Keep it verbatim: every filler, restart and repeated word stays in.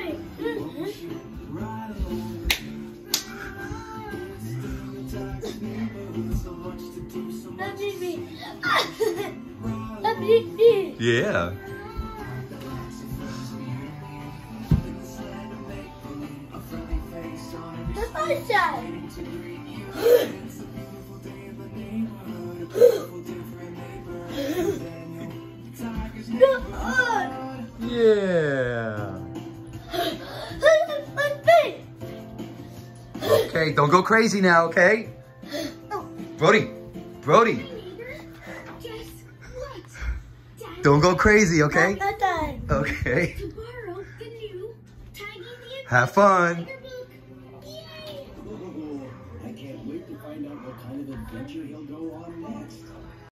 Yeah. That's my side. Yeah. Okay, don't go crazy now, okay? Brody, Brody. Don't go crazy, okay? Okay. Have fun.